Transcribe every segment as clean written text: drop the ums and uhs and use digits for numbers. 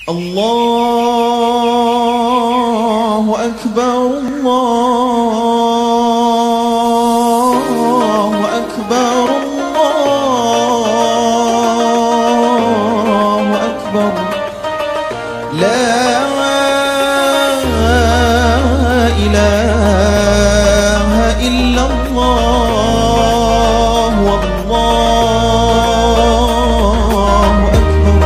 الله أكبر الله أكبر الله أكبر لا إله إلا الله والله أكبر.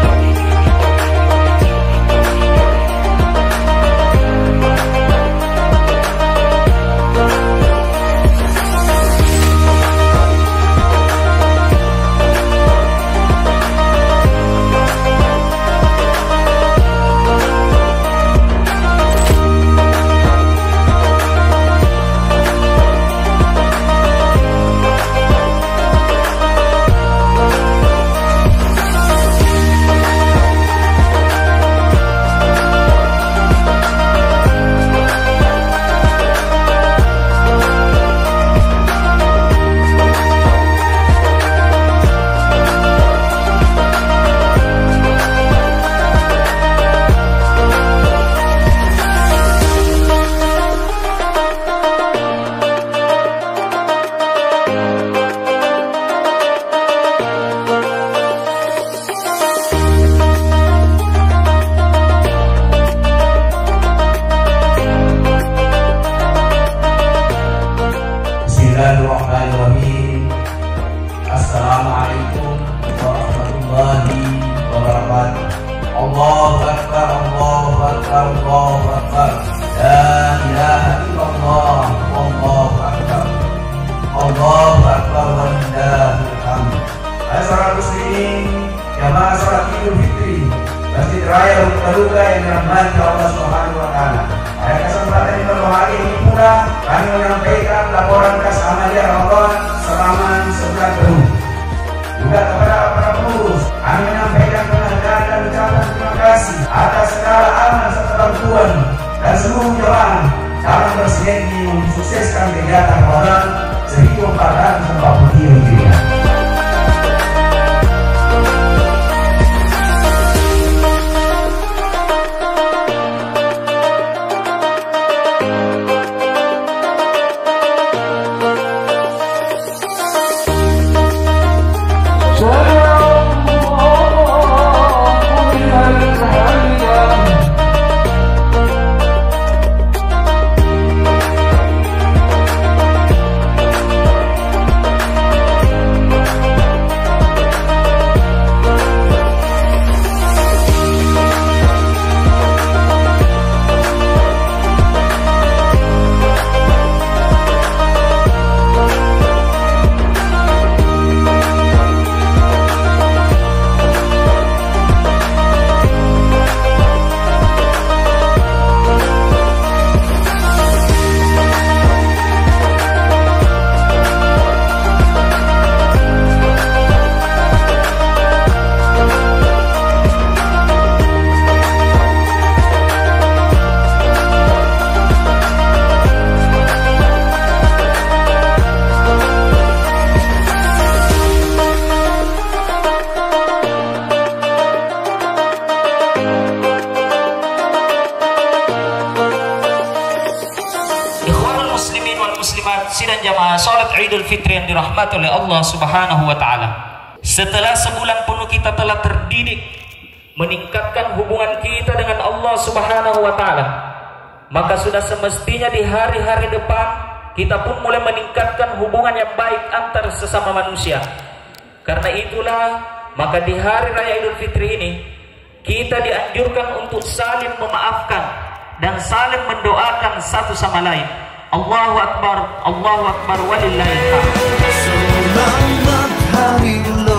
Bismillahirrahmanirrahim. Assalamualaikum warahmatullahi wabarakatuh. Allahu Akbar, Allahu Akbar, Allahu Akbar. La ilaha illallah, Allahu Akbar. Allahu Akbar walillahil hamd. Asal muslimin, jamaah salat Idul Fitri, Masjid Raya Luka yang dirahmati Allah Subhanahu wa taala. Pada kesempatan di malam hari ini pula kami menyampaikan laporan kas amalia Ramadan selama sebulan penuh. Juga kepada para pengurus kami menyampaikan penghargaan dan ucapan terima kasih atas segala amal serta bantuan dan seluruh jamaah dalam bersinergi mensukseskan kegiatan Ramadan 1443 Hijriah. Sidang jamaah salat Idul Fitri yang dirahmati oleh Allah Subhanahu wa taala. Setelah sebulan penuh kita telah terdidik meningkatkan hubungan kita dengan Allah Subhanahu wa taala, maka sudah semestinya di hari-hari depan kita pun mulai meningkatkan hubungan yang baik antar sesama manusia. Karena itulah maka di hari raya Idul Fitri ini kita dianjurkan untuk saling memaafkan dan saling mendoakan satu sama lain. Allahu Akbar, Allahu Akbar walillahil hamd. Selamat hari